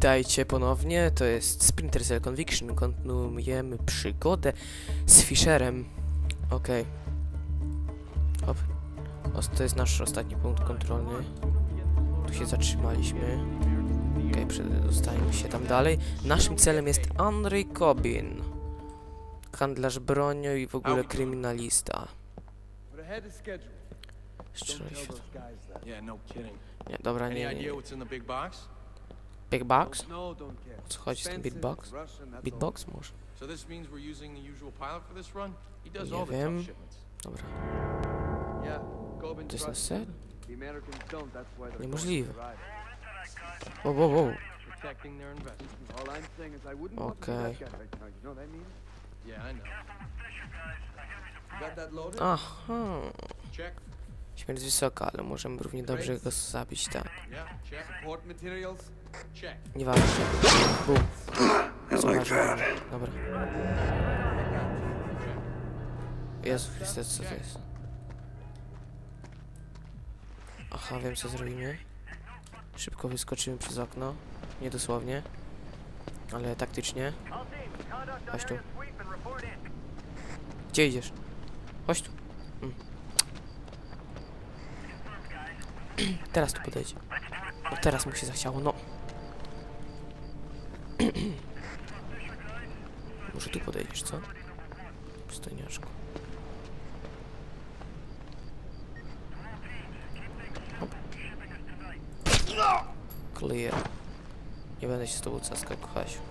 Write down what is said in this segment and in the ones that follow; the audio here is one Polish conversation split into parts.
Witajcie ponownie, to jest Splinter Cell Conviction. Kontynuujemy przygodę z Fisherem. Okej. Hop. To jest nasz ostatni punkt kontrolny. Tu się zatrzymaliśmy. Okej, przedostajemy się tam dalej. Naszym celem jest Andrzej Kobin. Handlarz bronią i w ogóle kryminalista. Strzelaj światło. Nie, dobra, nie. Big box? Co chodzi z tym beatbox? Beatbox może? Nie wiem. Dobra. To jest na ser? Niemożliwe. Wow. Okej. Aha. Śmierć wysoka, ale możemy równie dobrze go zabić, tak. Nieważne. Bum. Zauważyłem. Dobra. Jezu Chryste, co to jest? Aha, wiem co zrobimy. Szybko wyskoczymy przez okno. Nie dosłownie. Ale taktycznie. Chodź tu. Gdzie idziesz? Chodź tu. Teraz tu podejdź. No teraz mu się zachciało, no. Może tu podejdziesz, co? Przystojniaczku. Hop. Clear. Nie będę się z tobą caskał, Hasiu.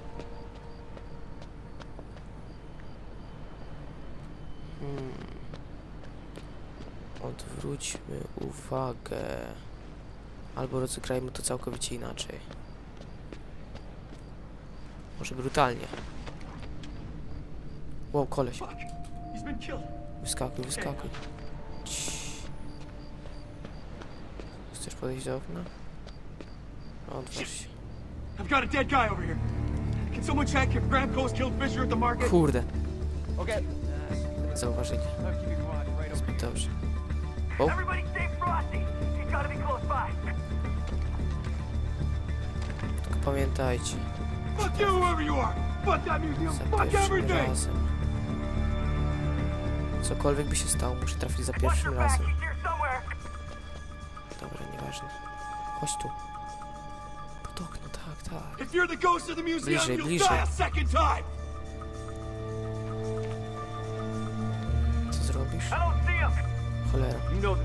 Odwróćmy uwagę. Albo rozegrajmy to całkowicie inaczej. Może brutalnie. Wow, koleś. Wyskakuj. Chcesz podejść do okna? Otwórz się. Kurde. Zauważyli. Zbyt dobrze. Wow. Tylko pamiętajcie. Za pierwszym razem. Cokolwiek by się stało, muszę trafić za pierwszym razem. Dobra, nieważne. Chodź tu. Pod okno, tak. Bliżej. Co zrobisz? Cholera.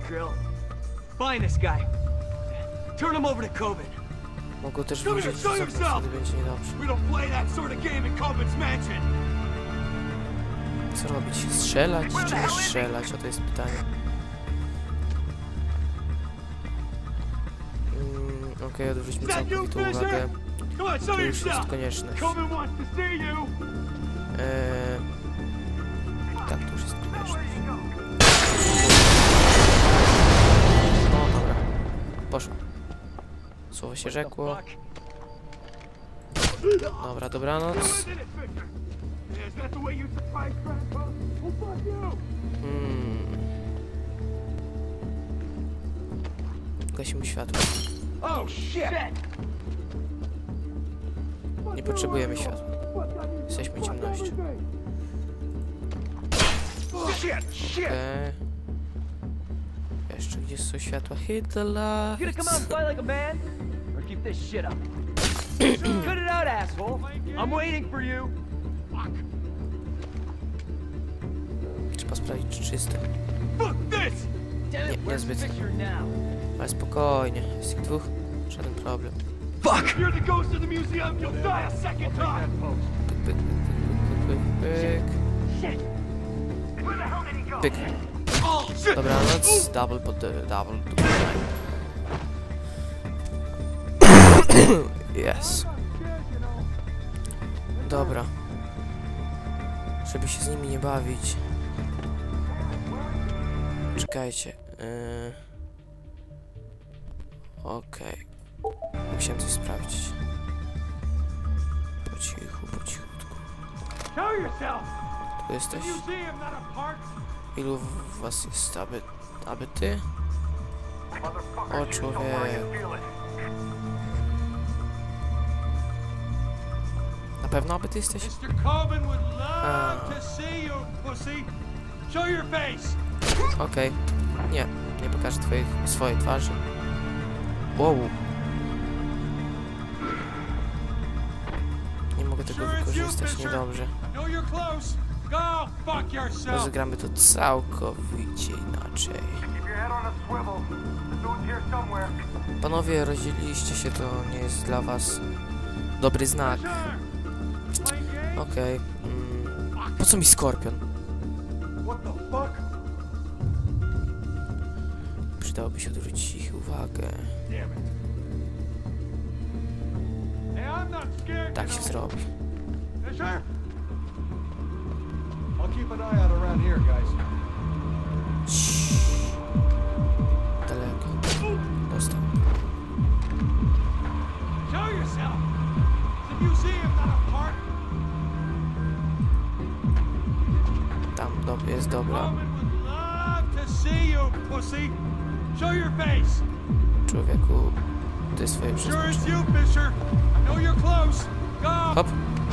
Mogą też wyjrzeć z okna, wtedy będzie niedobrze. Co robić? Strzelać czy nie strzelać? O to jest pytanie. Okej, odwróćmy całkowitą uwagę. To już jest konieczność. Tak, to już jest konieczność. No dobra. Poszło. Słowo się rzekło. Dobra, dobranoc. Gasimy światło. Nie potrzebujemy światła. Jesteśmy ciemnością. Okej. Jeszcze gdzie są światła? Hit the lights. Trzeba sprawdzić, czy czyste. Nie, niezbyt. Ale spokojnie, jest ich dwóch, żaden problem. Fuck! Pyk. Dobranoc, double. Yes. Dobra. Żeby się z nimi nie bawić. Czekajcie. Okej. Musiałem coś sprawdzić. Po cichutku. Tu jesteś? Ilu was jest, aby ty? O człowiek. pewno, aby ty jesteś? Okej. Nie pokażę swojej twarzy. Wow. Nie mogę tego wykorzystać, niedobrze. Rozegramy to całkowicie inaczej. Panowie, rozdzieliliście się, to nie jest dla was dobry znak. Okej. Po co mi skorpion? Przydałoby się odwrócić ich uwagę. Tak się zrobi. Daleko. Dostał. Tam, jest dobra. Człowieku, ty swoje przeznaczenie. Hop.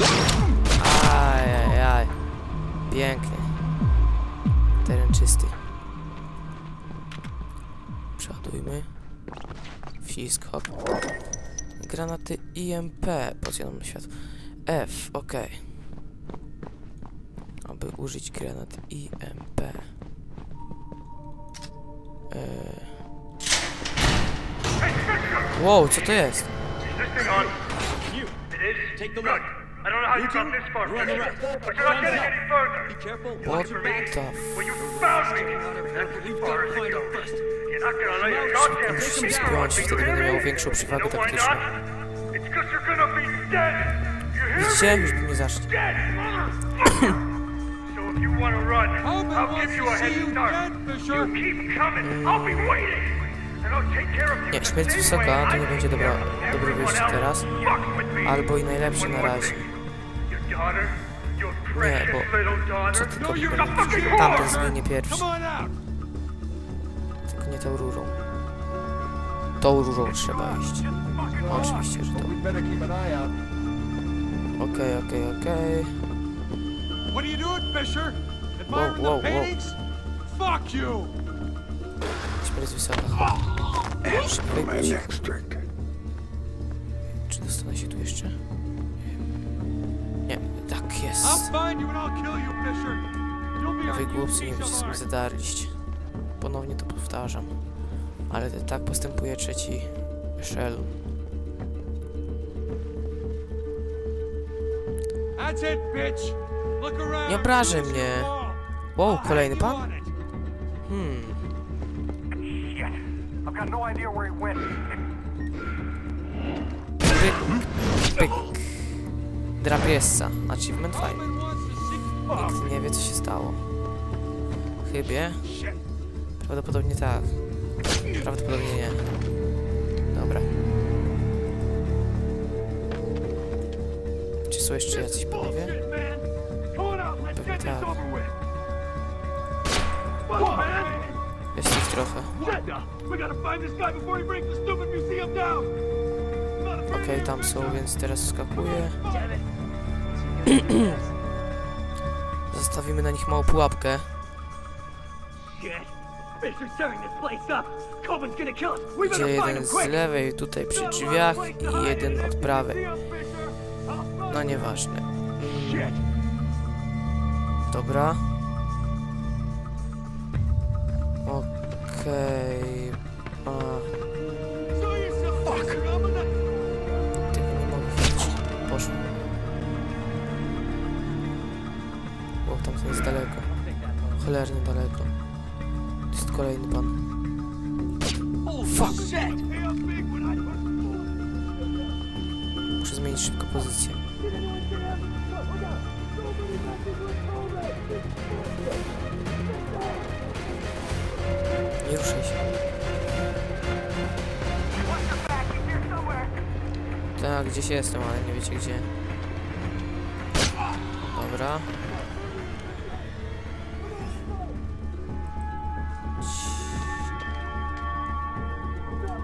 Ajajaj. Pięknie. Teren czysty. Przeładujmy. Wcisk, hop. Granaty IMP. Podświadom światło. F, ok. Aby użyć granat IMP. Wow, co to jest? I don't know how you got this far, but you're not getting any further. What the Well, you found me. That's as far as it goes. You're not gonna let your goddamn Musisz się spiąć, wtedy będę miał większą przewagę taktyczną. It's because you're gonna be dead. Widzicie? Już by mnie zaszli. Dead, motherfucker. So if you wanna run, I'll give you a head start. You keep coming. I'll be waiting. Nie, śmierć wysoka to nie będzie dobry wyjście teraz. Albo i najlepszy na razie. Nie, bo co tylko tamten zginie pierwszy. Tylko nie tą rurą. Tą rurą trzeba iść. Oczywiście, że to. Okej. Wow. Śmierć wysoka. Czy dostanę się tu jeszcze? Nie, tak jest. Wy głupcy, nie wiecie, co mi zadarliście. Ponownie to powtarzam. Ale tak postępuje trzeci echelon. Nie obrażaj mnie. Wow, kolejny pan? Pyk. Drapiessa. Achievement fajny. Nikt nie wie, co się stało. Chybie? Prawdopodobnie tak. Prawdopodobnie nie. Dobra. Czy są jeszcze jacyś panowie? Pewnie tak. Jest ich trochę. Okej, tam są, więc teraz wskakuję. Zostawimy na nich małą pułapkę. Gdzie jeden z lewej, tutaj przy drzwiach i jeden od prawej. No nieważne. Dobra. Okej. Tego nie mogę widzieć. Poszło. O, tamten jest daleko. Cholernie daleko. To jest kolejny pan. Fuck! Muszę zmienić szybko pozycję. Nie ruszaj się. Tak, gdzieś jestem, ale nie wiecie gdzie. Dobra.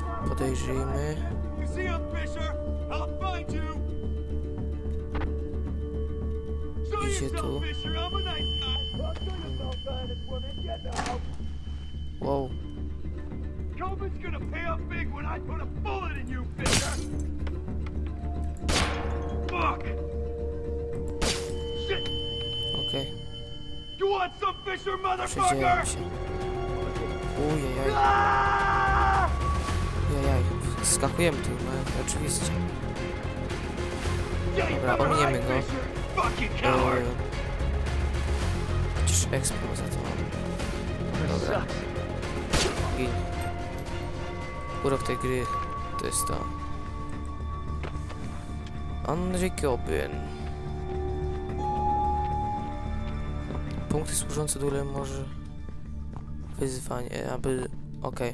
Podejrzyjmy. idzie tu. Wow. Coben's gonna pay up big when I put a bullet in you, Fisher! Fuck! Shit! Okej. You want some Fisher, motherfucker? Przedzieram się. Ujajaj. Jajaj. Skakujemy tu, no oczywiście. Dobra, ominiemy go. Chociaż expo za to mam. Dobra. Gin. Urok tej gry to jest to. Unrecoven. Punkty służące do może wyzwanie, aby... Okej.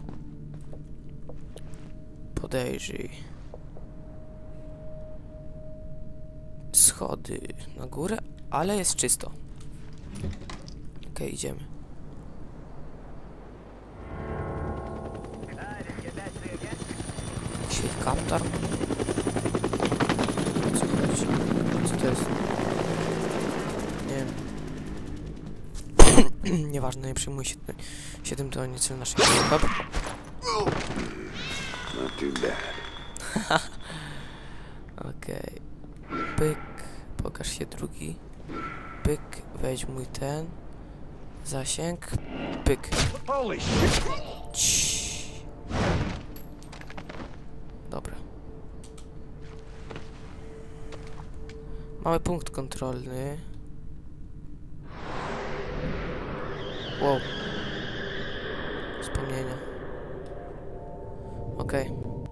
Podejrzyj. Schody na górę, ale jest czysto. Okej, idziemy. Świat kaptar. Co chodzi? Co to jest? Nie wiem. Nieważne, nie przyjmuj się tym, to nie cel naszej hop. Not too bad. Okej. Pyk. Pokaż się drugi. Pyk. Weź mój ten. Zasięg. Pyk. Ciii. Dobra. Mamy punkt kontrolny. Wow. Wspomnienia. Okej.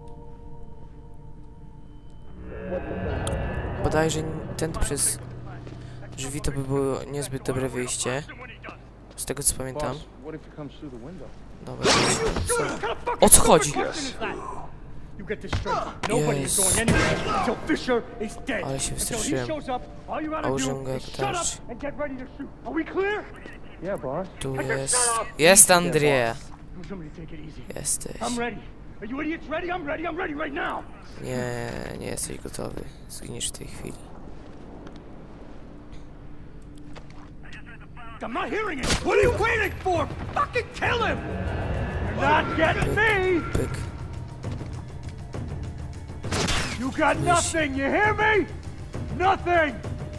Bodajże ten przez drzwi to by było niezbyt dobre wyjście. Z tego co pamiętam. Dobra. O co chodzi? Jezu. Ale się wystraszyłem. A użyłem go jako tarczy. Tu jest... Jest Andrea! Jesteś. Nie, nie jesteś gotowy. Zginiesz w tej chwili. I'm not hearing it! What are you waiting for? Fucking kill him! You're not getting me! Pyk. You got nothing, you hear me? Nothing!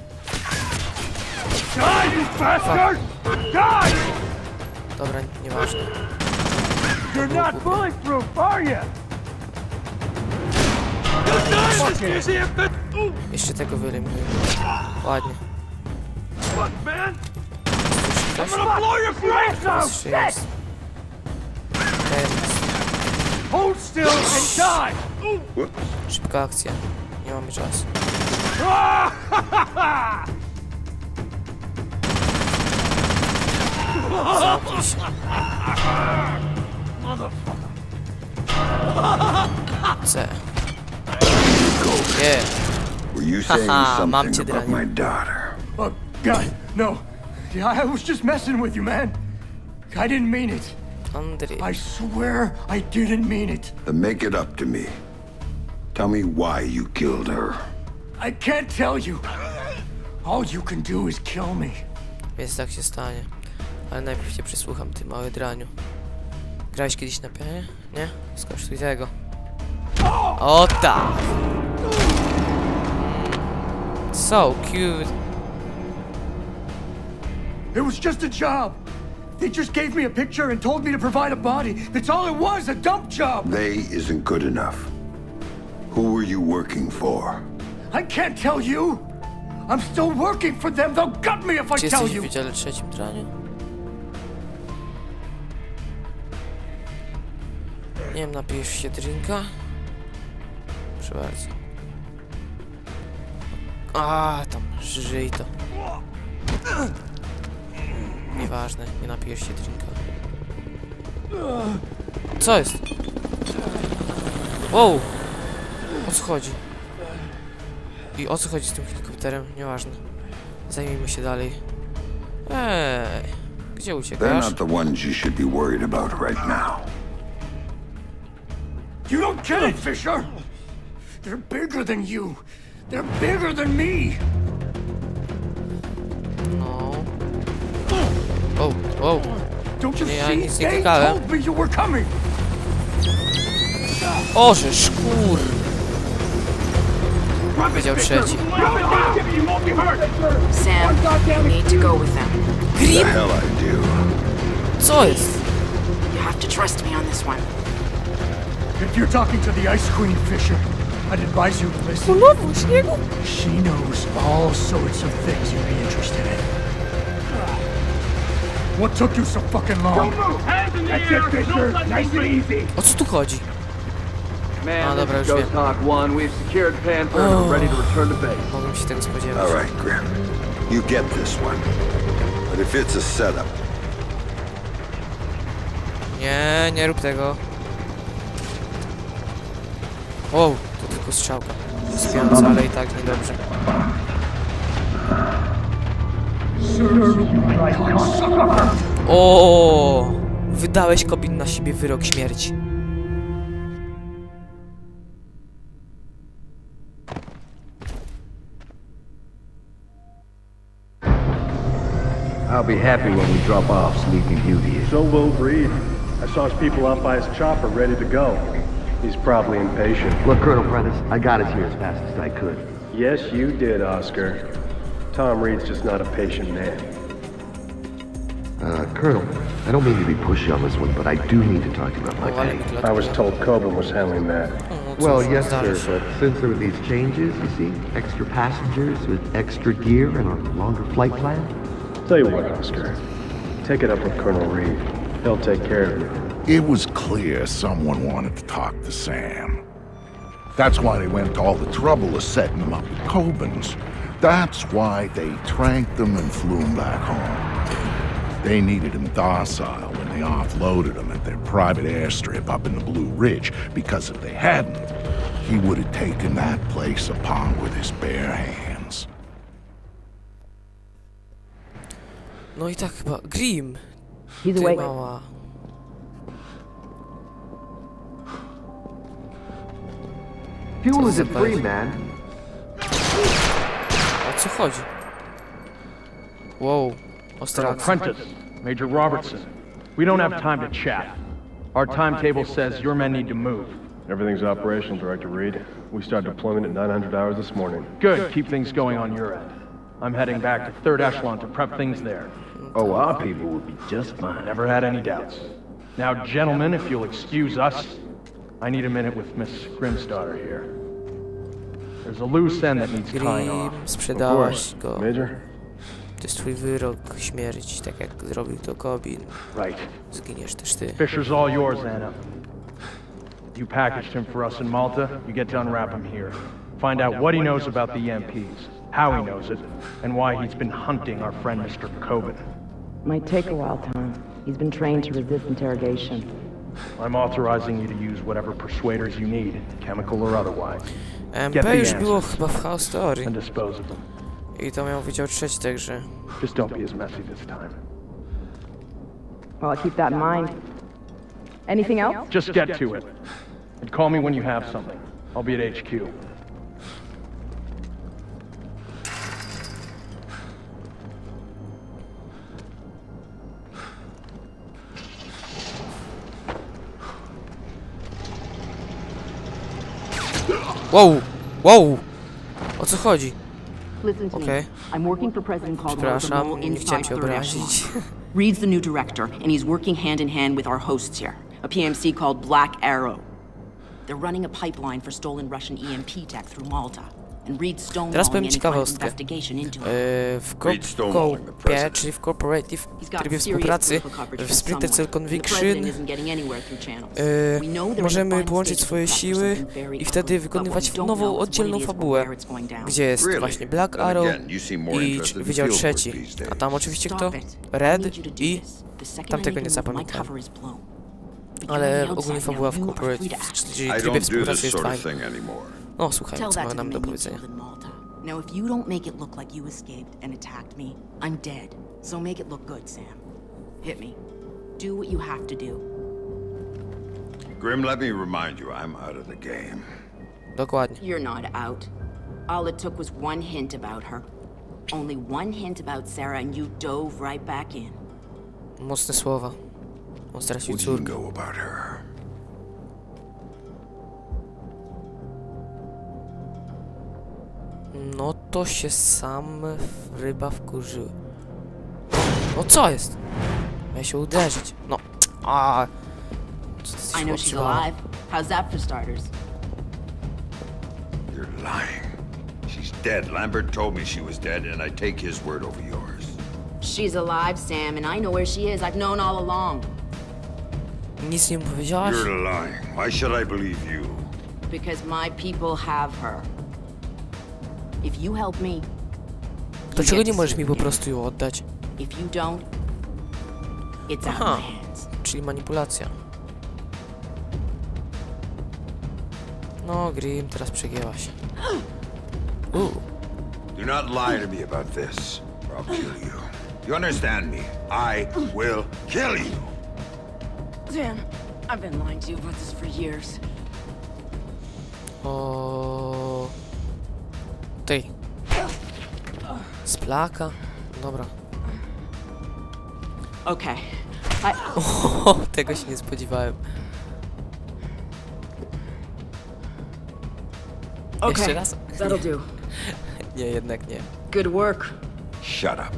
Die, you bastard! Die! Dobra, nieważne. You're not bulletproof, are you? Jeszcze tego wyeliminujemy. Ładnie. Fuck, man! I'm gonna blow your brains out! Jeszcze jest. Hold still and die! Szybka akcja. Nie mamy czasu. Zamknij się. C. Yeah. Were you saying Haha, mam something cię, about Draniu. my daughter? Oh, God, no. I was just messing with you, man. I didn't mean it. Andrzej. I swear I didn't mean it. Then make it up to me. Tell me why you killed her. I can't tell you. All you can do is kill me. Więc tak się stanie. Ale najpierw cię przysłucham, ty mały draniu. Grałeś kiedyś na pianie? Nie? Skosztuj tego. O tak! So cute. It was just a job. They just gave me a picture and told me to provide a body. That's all it was, a dump job. They isn't good enough. Who were you working for? I can't tell you. I'm still working for them. They'll gut me if I Czy tell jesteś w you. Wydziale Trzecim, draniu? Nie wiem, napijesz się drinka? Proszę bardzo. A, tam, żyj to. Nieważne, nie napijesz się drinka. Co jest? Wow! O co chodzi? I o co chodzi z tym helikopterem? Nieważne. Zajmijmy się dalej. Ej, gdzie They're uciekasz? not the ones you should be worried about right now. You don't get it, Fisher. They're bigger than you. They're bigger than me. Wow. Don't you Yeah, see? he's They ciekawe. told me you were coming. Oże, szkur! Powiedział trzeci. Sam, you need to go with them. The Grip? hell I do. Co jest? You have to trust me on this one. If you're talking to the Ice Queen, Fisher, I'd advise you to listen. Znowu śniegu? She knows all sorts of things you'd be interested in. What took you so fucking long? That's it, Fisher. Nice and easy. O co tu chodzi? Man, Ah, dobra, this już is Ghost wiem. Hawk 1. We've secured Panther and we're ready to return to base. Mogłem się tego spodziewać. All right, Grim. You get this one. But if it's a setup, Nie, nie rób tego. Wow, to tylko strzałka. Spiąca, ale i tak niedobrze. O, wydałeś Kobin na siebie wyrok śmierci. I'll be happy when we drop off Sleeping Beauty. So will Reed. I saw his people out by his chopper ready to go. He's probably impatient. Look, Colonel Prentice, I got us here as fast as I could. Yes, you did, Oscar. Tom Reed's just not a patient man. Colonel, I don't mean to be pushy on this one, but I do need to talk to you about my O, ale pay. mi I was told Coburn was handling that. No, Well, cóż, yes, zdarzy sir, się. but since there were these changes, you see, extra passengers with extra gear and a longer flight plan, Tell you what, Oscar. Take it up with Colonel Reed. He'll take care of you. It was clear someone wanted to talk to Sam. That's why they went to all the trouble of setting him up at Cobin's. That's why they tranked him and flew him back home. They needed him docile when they offloaded him at their private airstrip up in the Blue Ridge, because if they hadn't, he would have taken that place upon with his bare hands. No i tak chyba. Grim! He's Ty awake. mała. fuel isn't Super. free, man. O co chodzi? Wow. Ostra Colonel akcja. Prentice, Major Robertson. We don't have time to chat. Our timetable says your men need to move. Everything's operational, Director Reed. We started deployment at 900 hours this morning. Good, keep things going on your end. I'm heading back to 3rd Echelon to prep things there. Oh, our people will be just fine. Never had any doubts. Now, gentlemen, if you'll excuse us, I need a minute with Miss Grimstarter here. There's a loose end that needs tying off. Grim, sprzedałaś go. Major? To jest twój wyrok śmierci, tak jak zrobił to Kobin. Right. Zginiesz też ty. Fisher's all yours, Anna. You packaged him for us in Malta, you get to unwrap him here. Find out what he knows about the EMPs, how he knows it, and why he's been hunting our friend Mr. Coben. Might take a while, Tom. He's been trained to resist interrogation. I'm authorizing you to use whatever persuaders you need, chemical or otherwise, MP już było chyba w House Story. and dispose of them. I to miał wydział trzeci, także... Just don't be as messy this time. Well, I'll keep that in mind. Anything else? Just get to it. And call me when you have something. I'll be at HQ. Wow! Wow! O co chodzi? Listen to Okay. me. I'm working for President Caldwell at the Przepraszam, mall nie chciałem inside cię 3rd obrazić. Echelon. Reed's the new director, and he's working hand in hand with our hosts here, a PMC called Black Arrow. They're running a pipeline for stolen Russian EMP tech through Malta, and Reed's Teraz stonewalling powiem any kind of ciekawostkę. investigation into it. W Reed stonewalling the Corpie, president. czyli w Corporative, He's w got trybie serious współpracy, political coverage w from Splinter Cell somewhere. The Conviction, president isn't getting anywhere through channels. We know they're in the możemy final połączyć stages swoje of prep for siły something very i wtedy ugly. wykonywać But what we don't nową, know is what oddzielną it is or fabułę, where it's going down. gdzie jest Really? właśnie Black Then Arrow again, you seem more i interested in Wydział field Trzeci. work these A days. tam oczywiście kto? Stop it. I Red need you to do i... this. The second tamtego I nie make a move, my zapamiętałem. cover is blown. But you're Ale on the ogólnie outside fabuła now. w You are free Corporative, to act. czyli I w trybie don't do współpracy this jest sort of fajny. thing anymore. No słuchaj, Tell co ma that to nam the do men you powiedzenia. killed in Malta. Now, if you don't make it look like you escaped and attacked me, I'm dead. So make it look good, Sam. Hit me. Do what you have to do. Grim, let me remind you, I'm out of the game. Dokładnie. You're not out. All it took was one hint about her. Only one hint about Sarah, and you dove right back in. Mocne słowa. On stracił What do you córkę. know about her? No to się sam ryba wkurzył. No co jest? Miał się uderzyć. No. A. Co ty jesteś I know she's chłopczywana? alive. How's that for starters? You're lying. She's dead. Lambert told me she was dead, and I take his word over yours. She's alive, Sam, and I know where she is. I've known all along. Nic nie mu powiedziałaś? You're lying. Why should I believe you? Because my people have her. If you help me, Dlaczego nie możesz mi po prostu ją oddać? if you don't, it's out Aha. of my hands. Czyli manipulacja. No, Grim, teraz przegięłaś. Do not lie to me about this, or I'll kill you. You understand me? I will kill you. Sam, I've been lying to you about this for years. O. Ty. Splaka. Dobra. Okay. O, tego się nie spodziewałem. Jeszcze Okay, raz? that'll do. Nie, jednak nie. Good work. Shut up.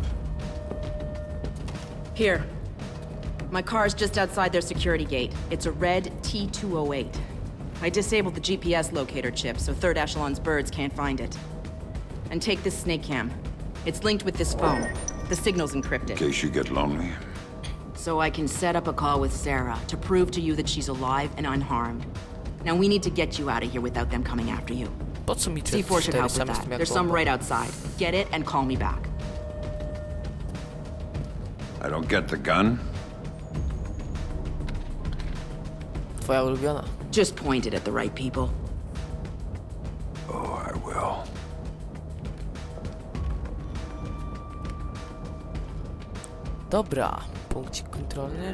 Here. My car's just outside their security gate. It's a red T-208. I disabled the GPS locator chip, so Third Echelon's birds can't find it. And take this snake cam. It's linked with this phone. The signal's encrypted. In case you get lonely. So I can set up a call with Sarah to prove to you that she's alive and unharmed. Now we need to get you out of here without them coming after you. Po co mi C4 should help with sam that. jestem jak There's some bomba? right outside. Get it and call me back. I don't get the gun. Twoja ulubiona. Just point it at the right people. Oh, I will. Dobra, punkcik kontrolny.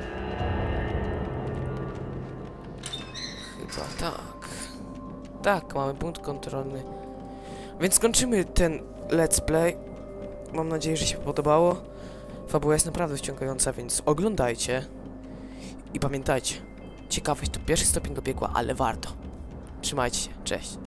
Chyba tak. Tak, mamy punkt kontrolny. Więc kończymy ten let's play. Mam nadzieję, że się podobało. Fabuła jest naprawdę wciągająca, więc oglądajcie. I pamiętajcie, ciekawość to pierwszy stopień dobiegła, ale warto. Trzymajcie się, cześć.